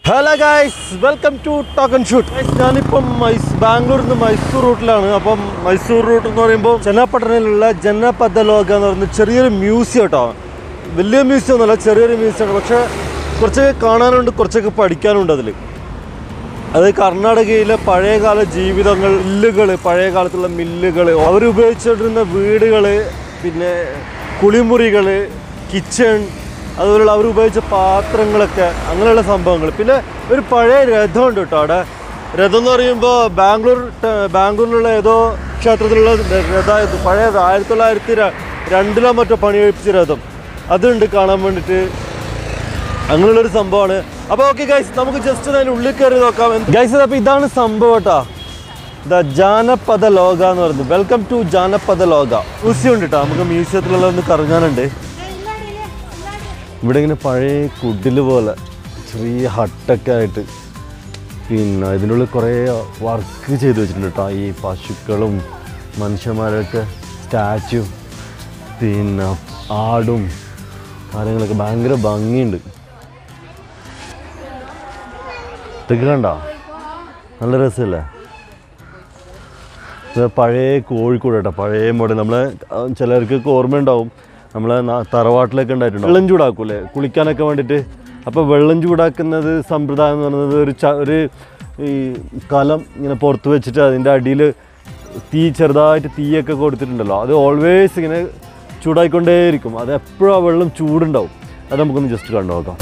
Hello guys, welcome to Talk and Shoot. ഞാനിപ്പം ബാംഗ്ലൂരിൽ നിന്ന് മൈസൂർ റൂട്ടിലാണ്. അപ്പം മൈസൂർ റൂട്ട് എന്ന് പറയുമ്പോൾ ചെന്നപ്പട്ടണയിലുള്ള ജനപദ ലോക എന്ന് പറയുന്ന ചെറിയൊരു മ്യൂസിയം കേട്ടോ. വലിയ മ്യൂസിയം ഒന്നുമല്ല, ചെറിയൊരു മ്യൂസിയമാണ്. പക്ഷേ കുറച്ചൊക്കെ കാണാനുണ്ട്, കുറച്ചൊക്കെ പഠിക്കാനുണ്ട് അതിൽ. അത് കർണാടകയിലെ പഴയകാല ജീവിതങ്ങൾ, മില്ലുകൾ, പഴയ കാലത്തുള്ള മില്ലുകൾ, അവരുപയോഗിച്ചുകൊണ്ടിരുന്ന വീടുകൾ, പിന്നെ കുളിമുറികൾ, കിച്ചൺ, അതുപോലുള്ള അവർ ഉപയോഗിച്ച പാത്രങ്ങളൊക്കെ, അങ്ങനെയുള്ള സംഭവങ്ങൾ. പിന്നെ ഒരു പഴയ രഥമുണ്ട് കേട്ടോ അവിടെ. രഥം എന്ന് പറയുമ്പോൾ ബാംഗ്ലൂരിലുള്ള ഏതോ ക്ഷേത്രത്തിലുള്ള രഥമായിരുന്നു. പഴയ 1902 മറ്റോ പണി കഴിപ്പിച്ച രഥം അതുണ്ട് കാണാൻ വേണ്ടിയിട്ട്. അങ്ങനെയുള്ളൊരു സംഭവമാണ്. അപ്പോൾ ഓക്കെ ഗൈസ്, നമുക്ക് ജസ്റ്റ് അതിന് ഉള്ളിൽ കയറി നോക്കാം ഗൈസ്. അപ്പോൾ ഇതാണ് സംഭവം കേട്ടോ, ജാനപദ ലോക എന്ന് പറയുന്നത്. വെൽക്കം ടു ജാനപദ ലോക. മ്യൂസിയം ഉണ്ട് കേട്ടോ, നമുക്ക് മ്യൂസിയത്തിലുള്ള ഒന്ന് കറങ്ങാനുണ്ട്. ഇവിടെ ഇങ്ങനെ പഴയ കുടിൽ പോലെ ചെറിയ ഹട്ടൊക്കെ ആയിട്ട്, പിന്നെ ഇതിനുള്ളിൽ കുറേ വർക്ക് ചെയ്ത് വെച്ചിട്ടുണ്ട് കേട്ടോ. ഈ പശുക്കളും മനുഷ്യന്മാരൊക്കെ സ്റ്റാച്ചു, പിന്നെ ആടും കാര്യങ്ങളൊക്കെ ഭയങ്കര ഭംഗിയുണ്ട്. ഇതൊക്കെ കണ്ടോ, നല്ല രസമല്ലേ? പഴയ കോഴിക്കോട് കേട്ടോ, പഴയ മോഡൽ. നമ്മളെ ചിലർക്കൊക്കെ ഓർമ്മയുണ്ടാവും, നമ്മളെ തറവാട്ടിലൊക്കെ ഉണ്ടായിട്ടുണ്ട്. വെള്ളം ചൂടാക്കൂലേ കുളിക്കാനൊക്കെ വേണ്ടിയിട്ട്. അപ്പോൾ വെള്ളം ചൂടാക്കുന്നത് സമ്പ്രദായം എന്ന് പറയുന്നത് ഒരു ഈ കലം ഇങ്ങനെ പുറത്ത് വെച്ചിട്ട് അതിൻ്റെ അടിയിൽ ചെറുതായിട്ട് തീയൊക്കെ കൊടുത്തിട്ടുണ്ടല്ലോ. അത് ഓൾവേസ് ഇങ്ങനെ ചൂടായിക്കൊണ്ടേയിരിക്കും. അത് എപ്പോഴും ആ വെള്ളം ചൂടുണ്ടാവും. അത് നമുക്കൊന്ന് ജസ്റ്റ് കണ്ടു നോക്കാം.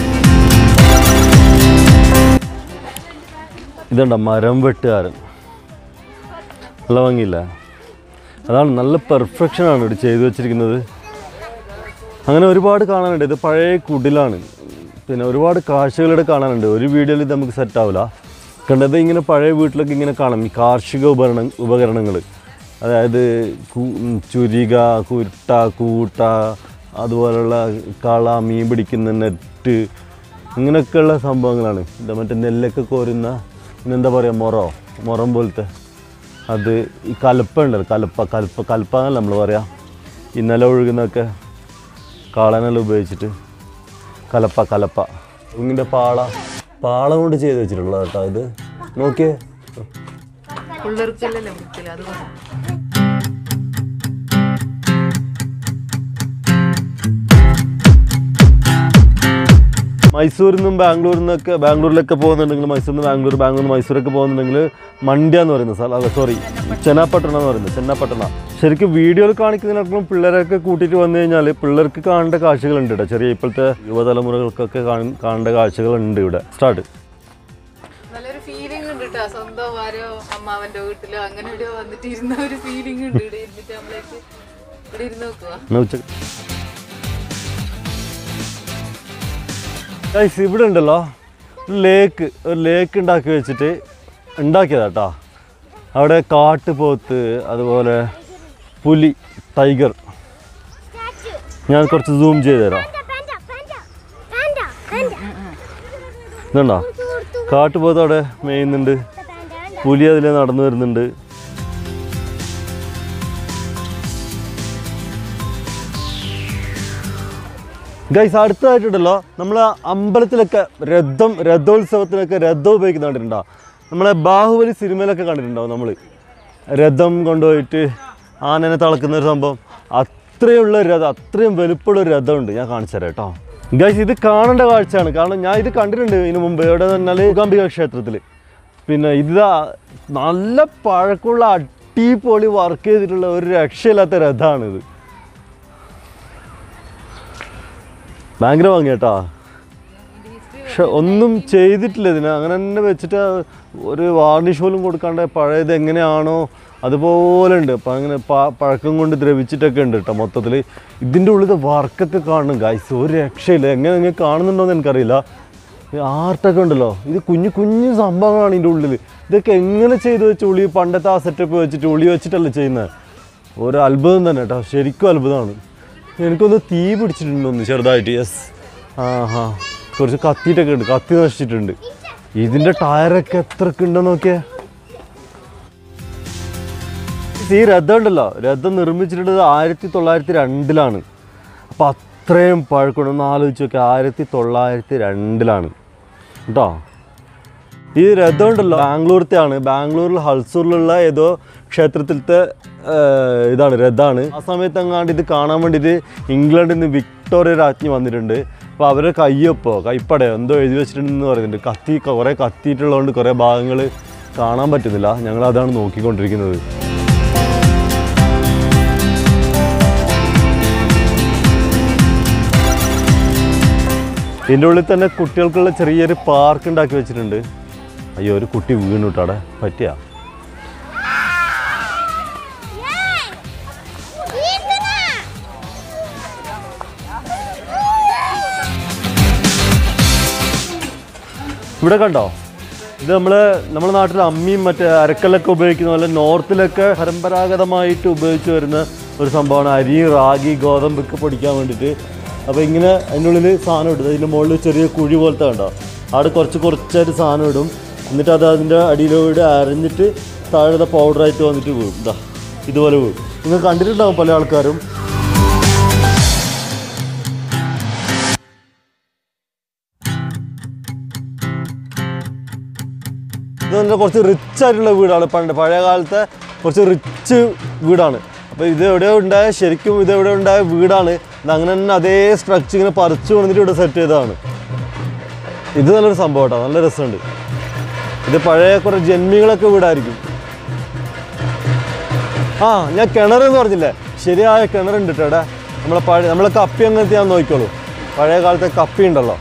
ഇതുണ്ടോ, മരം വെട്ടുകാരൻ. നല്ല ഭംഗിയില്ല? അതാണ്, നല്ല പെർഫെക്ഷനാണ് ഇവിടെ ചെയ്തു വെച്ചിരിക്കുന്നത്. അങ്ങനെ ഒരുപാട് കാണാനുണ്ട്. ഇത് പഴയ കുടിലാണ്, പിന്നെ ഒരുപാട് കാഴ്ചകളിവിടെ കാണാനുണ്ട്. ഒരു വീഡിയോയിൽ ഇത് നമുക്ക് സെറ്റാവില്ല. കണ്ടത് ഇങ്ങനെ പഴയ വീട്ടിലൊക്കെ ഇങ്ങനെ കാണാം ഈ കാർഷിക ഉപകരണങ്ങൾ. അതായത് ചുരിക, കുരുട്ട, കൂട്ട, അതുപോലുള്ള കള, മീൻ പിടിക്കുന്ന നെറ്റ്, ഇങ്ങനെയൊക്കെയുള്ള സംഭവങ്ങളാണ്. ഇത് മറ്റേ നെല്ലൊക്കെ കോരുന്ന പിന്നെന്താ പറയുക, മുറം പോലത്തെ അത്. ഈ കലപ്പ ഉണ്ടല്ലോ, കലപ്പ എന്നല്ല നമ്മൾ പറയാം. ഈ നില ഒഴുകുന്നൊക്കെ കാളനെല്ലാം ഉപയോഗിച്ചിട്ട് കലപ്പ ഇങ്ങിൻ്റെ പാള കൊണ്ട് ചെയ്ത് വെച്ചിട്ടുള്ളത് കേട്ടോ. ഇത് നോക്കിയേ, മൈസൂരിൽ നിന്നും ബാംഗ്ലൂരിലൊക്കെ പോകുന്നുണ്ടെങ്കിൽ, മൈസൂരിൽ നിന്ന് ബാംഗ്ലൂർ മൈസൂരൊക്കെ പോകുന്നുണ്ടെങ്കിൽ മണ്ഡ്യ എന്ന് പറയുന്ന സ്ഥലം, സോറി ചെന്നപ്പട്ടണ എന്ന് പറയുന്നത്, ചെന്നപ്പട്ടണ. ശരിക്കും വീഡിയോയിൽ കാണിക്കുന്നതിനേക്കാളും പിള്ളേരൊക്കെ കൂട്ടിയിട്ട് വന്നു കഴിഞ്ഞാൽ പിള്ളേർക്ക് കാണേണ്ട കാഴ്ചകളുണ്ട് ഇവിടെ. ചെറിയ ഇപ്പോഴത്തെ യുവതലമുറകൾക്കൊക്കെ കാണേണ്ട കാഴ്ചകളുണ്ട് ഇവിടെ. സ്റ്റാർട്ട്. നല്ലൊരു ഫീലിംഗ് ഉണ്ട് കേട്ടോ, സ്വന്തം ആരോ അമ്മാവന്റെ വീട്ടിലോ അങ്ങനെ ഇവിടെ വന്നിട്ട് ഇരുന്ന ഒരു ഫീലിംഗ് ഉണ്ട്. ഇവിടെ ഇരുന്നിട്ട് നമ്മളേക്ക് ഇവിടെ ഇരുന്ന് നോക്കുക. ഇവിടെ ഉണ്ടല്ലോ ഒരു ലേക്ക് ഉണ്ടാക്കി വെച്ചിട്ട് ഉണ്ടാക്കിയതാട്ടോ. അവിടെ കാട്ടുപോത്ത്, അതുപോലെ പുലി, ടൈഗർ. ഞാൻ കുറച്ച് സൂം ചെയ്ത് തരാം. ഇതുണ്ടോ, കാട്ടുപോത്ത് അവിടെ മേയുന്നുണ്ട്, പുലി അതിൽ നടന്നു വരുന്നുണ്ട്. ഗൈസ്, അടുത്തതായിട്ടുണ്ടല്ലോ നമ്മൾ അമ്പലത്തിലൊക്കെ രഥോത്സവത്തിനൊക്കെ രഥം ഉപയോഗിക്കുന്ന കണ്ടിട്ടുണ്ടോ? നമ്മളെ ബാഹുബലി സിനിമയിലൊക്കെ കണ്ടിട്ടുണ്ടാവും. നമ്മൾ രഥം കൊണ്ടുപോയിട്ട് ആനനെ തളക്കുന്ന ഒരു സംഭവം. അത്രയുള്ള രഥം, അത്രയും വലുപ്പമുള്ളൊരു രഥമുണ്ട്. ഞാൻ കാണിച്ചു തരാം കേട്ടോ. ഗൈസ്, ഇത് കാണേണ്ട കാഴ്ചയാണ്. കാരണം ഞാൻ ഇത് കണ്ടിട്ടുണ്ട് ഇതിനു മുമ്പ്. എവിടെ പറഞ്ഞാൽ മൂകാംബിക ക്ഷേത്രത്തിൽ. പിന്നെ ഇതാ നല്ല പഴക്കമുള്ള അടിപൊളി വർക്ക് ചെയ്തിട്ടുള്ള ഒരു രക്ഷയില്ലാത്ത രഥമാണിത്. ഭയങ്കര ഭംഗി കേട്ടോ. പക്ഷെ ഒന്നും ചെയ്തിട്ടില്ല ഇതിന്, അങ്ങനെ തന്നെ വെച്ചിട്ട് ഒരു വാർണിഷ് പോലും കൊടുക്കാണ്ട് പഴയത് എങ്ങനെയാണോ അതുപോലെ ഉണ്ട്. അപ്പം അങ്ങനെ പഴക്കം കൊണ്ട് ദ്രവിച്ചിട്ടൊക്കെ ഉണ്ട് കേട്ടോ. മൊത്തത്തിൽ ഇതിൻ്റെ ഉള്ളിൽ വർക്കൊക്കെ കാണണം ഗൈസ്, ഒരു രക്ഷയില്ല. എങ്ങനെ കാണുന്നുണ്ടോയെന്ന് എനിക്കറിയില്ല. ആർട്ടൊക്കെ ഉണ്ടല്ലോ, ഇത് കുഞ്ഞു സംഭവങ്ങളാണ് ഇതിൻ്റെ ഉള്ളിൽ. ഇതൊക്കെ എങ്ങനെ ചെയ്ത് വെച്ച് ഉള്ളി, പണ്ടത്തെ ആ സെറ്റപ്പ് വെച്ചിട്ട് ഉള്ളി വെച്ചിട്ടല്ല ചെയ്യുന്നത്. ഒരു അത്ഭുതം തന്നെ കേട്ടോ, ശരിക്കും അത്ഭുതമാണ്. എനിക്കൊന്ന് തീ പിടിച്ചിട്ടുണ്ടോന്ന് ചെറുതായിട്ട്. യെസ്, കുറച്ച് കത്തിയിട്ടൊക്കെ ഉണ്ട്, കത്തി നശിച്ചിട്ടുണ്ട്. ഇതിൻ്റെ ടയറൊക്കെ എത്രയൊക്കെ ഉണ്ടെന്ന് നോക്കിയേ. ഈ രഥം ഉണ്ടല്ലോ, രഥം നിർമ്മിച്ചിട്ടുള്ളത് 1902 അപ്പം അത്രയും പഴക്കമുണ്ട്. ഒന്ന് ആലോചിച്ച് നോക്കി, 1902 കേട്ടോ. ഈ രഥം ഉണ്ടല്ലോ ബാംഗ്ലൂരത്തെയാണ്. ബാംഗ്ലൂരിൽ ഹൾസൂറിലുള്ള ഏതോ ക്ഷേത്രത്തിലത്തെ ഇതാണ് രഥമാണ്. ആ സമയത്ത് അങ്ങാണ്ട് ഇത് കാണാൻ വേണ്ടിയിട്ട് ഇംഗ്ലണ്ടിൽ നിന്ന് വിക്ടോറിയ രാജ്ഞി വന്നിട്ടുണ്ട്. അപ്പോൾ അവരുടെ കൈപ്പടയോ എന്തോ എഴുതി വെച്ചിട്ടുണ്ടെന്ന് പറയുന്നുണ്ട്. കുറേ കത്തിയിട്ടുള്ളതുകൊണ്ട് കുറേ ഭാഗങ്ങൾ കാണാൻ പറ്റുന്നില്ല. ഞങ്ങളതാണ് നോക്കിക്കൊണ്ടിരിക്കുന്നത്. ഇതിൻ്റെ ഉള്ളിൽ തന്നെ കുട്ടികൾക്കുള്ള ചെറിയൊരു പാർക്ക് ഉണ്ടാക്കി വെച്ചിട്ടുണ്ട്. അയ്യോ, ഒരു കുട്ടി വീണു അവിടെ പറ്റിയാ. ഇവിടെ കണ്ടോ, ഇത് നമ്മുടെ നാട്ടിൽ അമ്മിയും മറ്റേ അരക്കല്ലൊക്കെ ഉപയോഗിക്കുന്ന പോലെ നോർത്തിലൊക്കെ പരമ്പരാഗതമായിട്ട് ഉപയോഗിച്ച് വരുന്ന ഒരു സംഭവമാണ്. അരി, റാഗി, ഗോതമ്പൊക്കെ പൊടിക്കാൻ വേണ്ടിയിട്ട്. അപ്പോൾ ഇങ്ങനെ അതിൻ്റെ ഉള്ളിൽ സാധനം ഇടും. അതിൻ്റെ മുകളിൽ ചെറിയ കുഴി പോലത്തെ കണ്ടോ, അവിടെ കുറച്ചായിട്ട് സാധനം ഇടും. എന്നിട്ട് അത് അതിൻ്റെ അടിയിലൂടെ അരഞ്ഞിട്ട് താഴെ പൗഡറായിട്ട് വന്നിട്ട് വീഴും. ഇതുപോലെ വീഴും. നിങ്ങൾ കണ്ടിട്ടുണ്ടാവും പല ആൾക്കാരും. ഇത് കുറച്ച് റിച്ച് ആയിട്ടുള്ള വീടാണ്. പഴയ കാലത്തെ കുറച്ച് റിച്ച് വീടാണ്. അപ്പോൾ ഇത് എവിടെയോ ഉണ്ടായ ശരിക്കും ഇതെവിടെ ഉണ്ടായ വീടാണ്. അങ്ങനെ തന്നെ അതേ സ്ട്രക്ചർ ഇങ്ങനെ പറിച്ചു കൊണ്ടിട്ട് ഇവിടെ സെറ്റ് ചെയ്തതാണ്. ഇത് നല്ലൊരു സംഭവം കേട്ടോ, നല്ല രസമുണ്ട്. ഇത് പഴയ കുറേ ജന്മികളൊക്കെ വീടായിരിക്കും. ഞാൻ കിണറെന്ന് പറഞ്ഞില്ലേ, ശരിയായ കിണറുണ്ട് കേട്ടോ ഇവിടെ. നമ്മളെ കപ്പി അങ്ങനത്തെ ഞാൻ നോക്കിക്കോളൂ. പഴയ കാലത്തെ കപ്പി ഉണ്ടല്ലോ.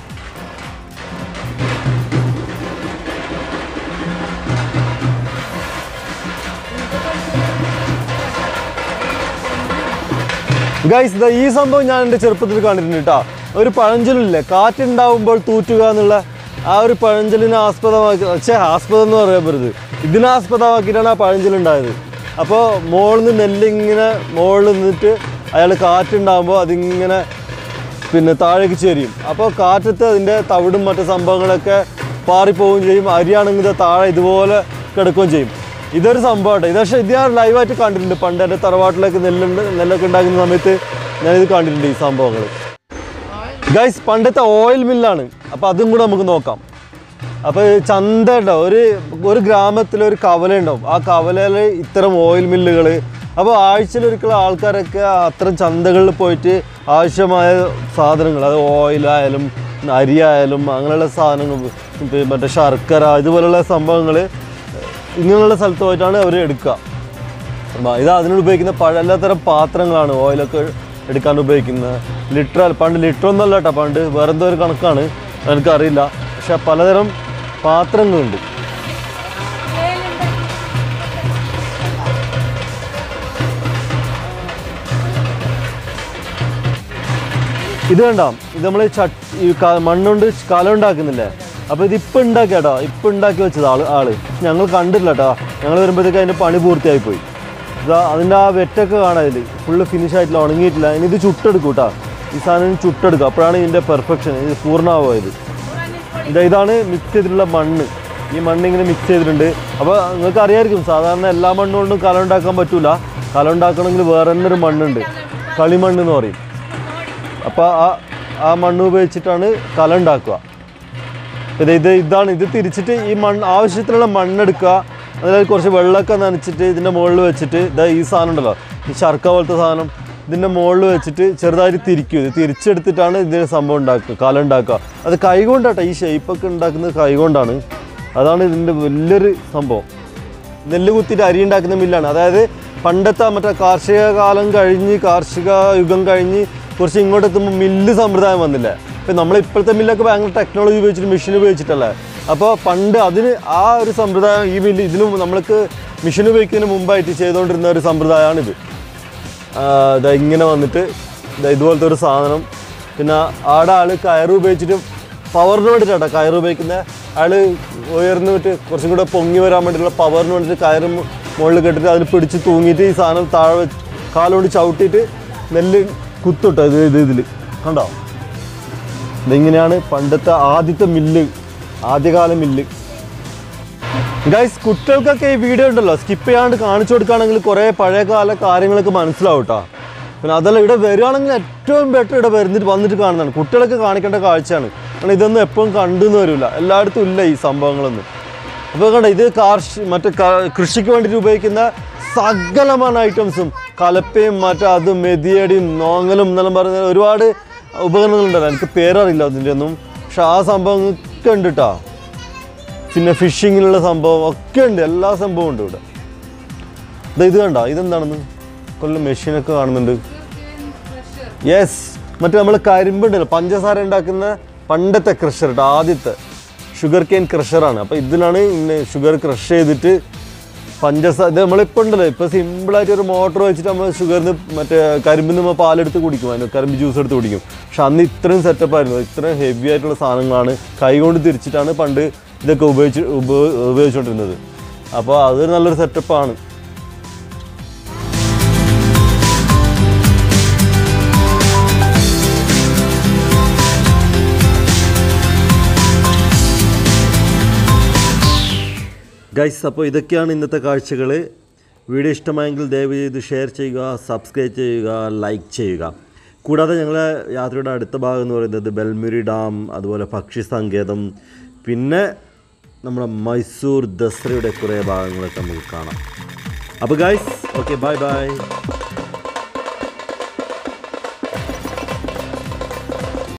ഗൈസ്, ഈ സംഭവം ഞാൻ എൻ്റെ ചെറുപ്പത്തിൽ കണ്ടിട്ടുണ്ട് കേട്ടോ. ഒരു പഴഞ്ചൊല്ലില്ലേ, കാറ്റുണ്ടാവുമ്പോൾ തൂറ്റുക എന്നുള്ള ആ ഒരു പഴഞ്ചൊല്ലിനെ ആസ്പദം എന്ന് പറയാൻ പറ്റരുത്, ഇതിനാസ്പദമാക്കിയിട്ടാണ് ആ പഴഞ്ചൊല്ലുണ്ടായത്. അപ്പോൾ മുകളിൽ നിന്ന് നെല്ലിങ്ങനെ മുകളിൽ നിന്നിട്ട് അയാൾ കാറ്റുണ്ടാകുമ്പോൾ അതിങ്ങനെ താഴേക്ക് ചെരിയും. അപ്പോൾ കാറ്റത്ത് അതിൻ്റെ തവിടും മറ്റു സംഭവങ്ങളൊക്കെ പാറിപ്പോവുകയും ചെയ്യും. അരിയാണെങ്കിൽ താഴെ ഇതുപോലെ കിടക്കുകയും ചെയ്യും. ഇതൊരു സംഭവമായിട്ട് ഇത്. പക്ഷേ ഇത് ഞാൻ ലൈവായിട്ട് കണ്ടിട്ടുണ്ട്. പണ്ട് എൻ്റെ തറവാട്ടിലേക്ക് നെല്ലൊക്കെ ഉണ്ടാക്കുന്ന സമയത്ത് ഞാനിത് കണ്ടിട്ടുണ്ട് ഈ സംഭവങ്ങൾ. ഗൈസ്, പണ്ടത്തെ ഓയിൽ മില്ലാണ്. അപ്പോൾ അതും കൂടെ നമുക്ക് നോക്കാം. അപ്പോൾ ചന്ത ഉണ്ടാവും. ഒരു ഗ്രാമത്തിലൊരു കവല ഉണ്ടാവും. ആ കവലയിൽ ഇത്തരം ഓയിൽ മില്ലുകൾ. അപ്പോൾ ആഴ്ചയിലൊരിക്കലും ആൾക്കാരൊക്കെ അത്തരം ചന്തകളിൽ പോയിട്ട് ആവശ്യമായ സാധനങ്ങൾ, അത് ഓയിലായാലും അരിയായാലും അങ്ങനെയുള്ള സാധനങ്ങൾ, മറ്റേ ശർക്കര, ഇതുപോലുള്ള സംഭവങ്ങൾ ഇങ്ങനെയുള്ള സ്ഥലത്ത് പോയിട്ടാണ് അവർ എടുക്കുക. ഇത് അതിനുപയോഗിക്കുന്ന എല്ലാത്തരം പാത്രങ്ങളാണ് ഓയിലൊക്കെ എടുക്കാൻ ഉപയോഗിക്കുന്നത്. പണ്ട് ലിറ്ററൊന്നുമല്ല കേട്ടോ, പണ്ട് വേറെ എന്തോ ഒരു കണക്കാണ്, എനിക്കറിയില്ല. പക്ഷെ പലതരം പാത്രങ്ങളുണ്ട്. ഇത് കണ്ടോ, ഇത് നമ്മൾ മണ്ണുകൊണ്ട് കലം ഉണ്ടാക്കുന്നില്ലേ. അപ്പോൾ ഇതിപ്പോൾ ഉണ്ടാക്കിയാട്ടോ, ഇപ്പോൾ ഉണ്ടാക്കി വെച്ചത് ആള് ഞങ്ങൾ കണ്ടില്ല കേട്ടോ. ഞങ്ങൾ വരുമ്പോഴത്തേക്ക് അതിൻ്റെ പണി പൂർത്തിയായിപ്പോയി. അതിൻ്റെ ആ വെറ്റൊക്കെ കാണാം. ഇതിൽ ഫുള്ള് ഫിനിഷ് ആയിട്ടില്ല, ഉണങ്ങിയിട്ടില്ല. ഇനി ഇത് ചുട്ടെടുക്കും കേട്ടോ. ഈ സാധനം ചുട്ടെടുക്കുക, അപ്പോഴാണ് ഇതിൻ്റെ പെർഫെക്ഷൻ, ഇത് പൂർണ്ണമാവുക. ഇതാണ് മിക്സ് ചെയ്തിട്ടുള്ള മണ്ണ്. ഈ മണ്ണിങ്ങനെ മിക്സ് ചെയ്തിട്ടുണ്ട്. അപ്പോൾ നിങ്ങൾക്ക് അറിയാമായിരിക്കും, സാധാരണ എല്ലാ മണ്ണും കൊണ്ടും കലം ഉണ്ടാക്കാൻ പറ്റില്ല. കലം ഉണ്ടാക്കണമെങ്കിൽ വേറെ തന്നെ ഒരു മണ്ണുണ്ട്, കളിമണ്ണ് എന്ന് പറയും. അപ്പോൾ ആ മണ്ണ് ഉപയോഗിച്ചിട്ടാണ് കലം ഉണ്ടാക്കുക. ഇത് തിരിച്ചിട്ട് ഈ ആവശ്യത്തിനുള്ള മണ്ണെടുക്കുക. അതിൽ കുറച്ച് വെള്ളമൊക്കെ നനച്ചിട്ട് ഇതിൻ്റെ മുകളിൽ വെച്ചിട്ട് ഈ സാധനം ഉണ്ടല്ലോ, ഈ ശർക്ക പോലത്തെ സാധനം, ഇതിൻ്റെ മുകളിൽ വെച്ചിട്ട് ചെറുതായിട്ട് തിരിക്കും. ഇത് തിരിച്ചെടുത്തിട്ടാണ് ഇതിന് സംഭവം ഉണ്ടാക്കുക, കലം ഉണ്ടാക്കുക. അത് കൈകൊണ്ടാട്ടോ, ഈ ഷേപ്പൊക്കെ ഉണ്ടാക്കുന്നത് കൈകൊണ്ടാണ്. അതാണ് ഇതിൻ്റെ വലിയൊരു സംഭവം. നെല്ല് കുത്തിയിട്ട് അരി ഉണ്ടാക്കുന്ന മില്ലാണ്. അതായത് പണ്ടത്തെ മറ്റേ കാർഷിക കാലം കഴിഞ്ഞ്, കാർഷിക യുഗം കഴിഞ്ഞ് കുറച്ച് ഇങ്ങോട്ട് എത്തുമ്പോൾ മില്ല് സമ്പ്രദായം വന്നില്ലേ. ഇപ്പം നമ്മളിപ്പോഴത്തെ മില്ലൊക്കെ ഭയങ്കര ടെക്നോളജി ഉപയോഗിച്ചിട്ട്, മെഷീൻ ഉപയോഗിച്ചിട്ടല്ലേ. അപ്പോൾ പണ്ട് അതിന് ആ ഒരു സമ്പ്രദായം ഈ മില്ല് ഇതിനും നമ്മൾക്ക് മെഷീൻ ഉപയോഗിക്കുന്നതിന് മുമ്പായിട്ട് ചെയ്തുകൊണ്ടിരുന്ന ഒരു സമ്പ്രദായമാണിത്. ഇങ്ങനെ വന്നിട്ട് ഇതുപോലത്തെ ഒരു സാധനം. പിന്നെ ആടെ ആൾ കയറ് ഉപയോഗിച്ചിട്ട് പവറിന് വേണ്ടിയിട്ടാട്ടോ കയറ് ഉപയോഗിക്കുന്നത്. അയാൾ ഉയർന്നിട്ട് കുറച്ചും കൂടെ പൊങ്ങി വരാൻ വേണ്ടിയിട്ടുള്ള പവറിന് വേണ്ടിയിട്ട് കയറ് മുകളിൽ കെട്ടിട്ട് അതിൽ പിടിച്ച് തൂങ്ങിയിട്ട് ഈ സാധനം താഴെ കാലുകൊണ്ട് ചവിട്ടിയിട്ട് നെല്ല് കുത്തിട്ടോ. ഇതിൽ കണ്ടോ, ഇതിങ്ങനെയാണ് പണ്ടത്തെ ആദ്യത്തെ മില്ല്, ആദ്യകാല മില്ല്. ഗൈസ്, കുട്ടികൾക്കൊക്കെ ഈ വീഡിയോ ഉണ്ടല്ലോ സ്കിപ്പ് ചെയ്യാണ്ട് കാണിച്ചു കൊടുക്കുകയാണെങ്കിൽ കുറേ പഴയകാല കാര്യങ്ങളൊക്കെ മനസ്സിലാവും കേട്ടോ. പിന്നെ അതല്ല, ഇവിടെ വരികയാണെങ്കിൽ ഏറ്റവും ബെറ്റർ ഇവിടെ വന്നിട്ട് കാണുന്നതാണ്. കുട്ടികളൊക്കെ കാണിക്കേണ്ട കാഴ്ചയാണ്. കാരണം ഇതൊന്നും എപ്പോഴും കണ്ടെന്ന് വരില്ല, എല്ലായിടത്തും ഇല്ല ഈ സംഭവങ്ങളൊന്നും. അപ്പോൾ കണ്ട ഇത് കൃഷിക്ക് വേണ്ടിയിട്ട് ഉപയോഗിക്കുന്ന സകലമായ ഐറ്റംസും കലപ്പയും അതും മെതിയടിയും നോങ്ങലും എന്നെല്ലാം പറയുന്ന ഒരുപാട് ഉപകരണങ്ങളുണ്ടല്ലോ. എനിക്ക് പേരറിയില്ല അതിൻ്റെ ഒന്നും, പക്ഷെ ആ സംഭവങ്ങളൊക്കെ ഉണ്ട് കേട്ടോ. പിന്നെ ഫിഷിങ്ങിനുള്ള സംഭവം ഒക്കെ ഉണ്ട്, എല്ലാ സംഭവവും ഉണ്ട് ഇവിടെ. ഇത് കണ്ട ഇതെന്താണെന്ന് കൊല്ലം മെഷീനൊക്കെ കാണുന്നുണ്ട്. യെസ്, നമ്മൾ കരിമ്പുണ്ടല്ലോ പഞ്ചസാര ഉണ്ടാക്കുന്ന പണ്ടത്തെ ക്രഷർ കേട്ടോ, ആദ്യത്തെ ഷുഗർ കെയിൻ ക്രഷറാണ്. അപ്പോൾ ഇതിലാണ് ഷുഗർ ക്രഷ് ചെയ്തിട്ട് പഞ്ചസാര ഇത് നമ്മളിപ്പോൾ ഉണ്ടല്ലോ ഇപ്പോൾ സിമ്പിളായിട്ട് ഒരു മോട്ടർ വെച്ചിട്ട് നമ്മൾ ഷുഗറിന് കരിമ്പിൽ നിന്ന് പാലെടുത്ത് കുടിക്കും, അതിന് കരിമ്പ് ജ്യൂസ് എടുത്ത് കുടിക്കും. പക്ഷെ അന്ന് ഇത്രയും സെറ്റപ്പായിരുന്നു, ഇത്രയും ഹെവി ആയിട്ടുള്ള സാധനങ്ങളാണ് കൈകൊണ്ട് തിരിച്ചിട്ടാണ് പണ്ട് ഇതൊക്കെ ഉപയോഗിച്ചുകൊണ്ടിരുന്നത്. അപ്പോൾ അതൊരു നല്ലൊരു സെറ്റപ്പാണ്. ഗൈസ്, അപ്പോൾ ഇതൊക്കെയാണ് ഇന്നത്തെ കാഴ്ചകൾ. വീഡിയോ ഇഷ്ടമായെങ്കിൽ ദയവ് ചെയ്ത് ഷെയർ ചെയ്യുക, സബ്സ്ക്രൈബ് ചെയ്യുക, ലൈക്ക് ചെയ്യുക. കൂടാതെ ഞങ്ങളെ യാത്രയുടെ അടുത്ത ഭാഗം എന്ന് പറയുന്നത് ബെൽമുരി ഡാം, അതുപോലെ പക്ഷി സങ്കേതം, പിന്നെ നമ്മുടെ മൈസൂർ ദസറയുടെ കുറേ ഭാഗങ്ങളൊക്കെ നമുക്ക് കാണാം. അപ്പോൾ ഗൈസ്, ഓക്കെ, ബൈ ബൈ.